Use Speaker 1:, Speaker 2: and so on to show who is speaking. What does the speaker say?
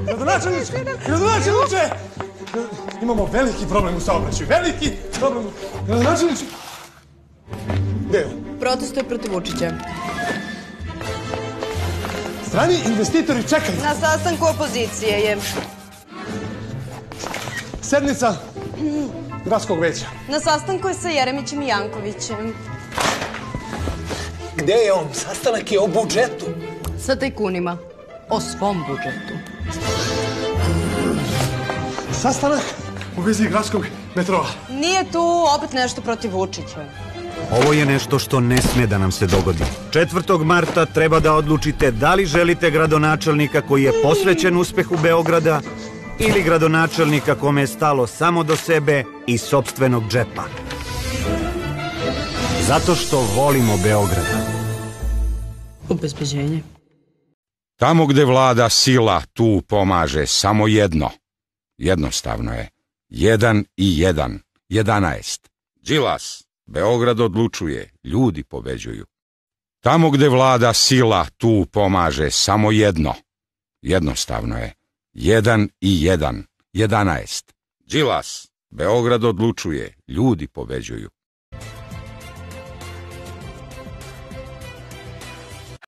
Speaker 1: Gradonačelniče! Imamo veliki problem u saobraćaju. Veliki problem. Gradonačelniče! Gde je on?
Speaker 2: Protestuje protiv Vučića.
Speaker 1: Strani investitori čekaju.
Speaker 2: Na sastanku opozicije je.
Speaker 1: Sednica gradskog veća.
Speaker 2: Na sastanku je sa Jeremićem i Jankovićem.
Speaker 3: Gde je on? Sastanak je o budžetu.
Speaker 2: Sa tajkunima. O svom budžetu.
Speaker 1: Sastanak u vezi gradskog metroa.
Speaker 2: Nije tu opet nešto protiv Vučića.
Speaker 4: Ovo je nešto što ne sme da nam se dogodi. 4. marta treba da odlučite da li želite gradonačelnika koji je posvećen uspehu Beograda ili gradonačelnika kome je stalo samo do sebe i sopstvenog džepa. Zato što volimo Beograd.
Speaker 2: Obezbeđenje.
Speaker 5: Tamo gde vlada sila, tu pomaže samo jedno. Jednostavno je. 1 i 1. 11. Đilas. Beograd odlučuje. Ljudi pobeđuju. Tamo gde vlada sila, tu pomaže samo jedno. Jednostavno je. 1 i 1. 11. Đilas. Beograd odlučuje. Ljudi pobeđuju.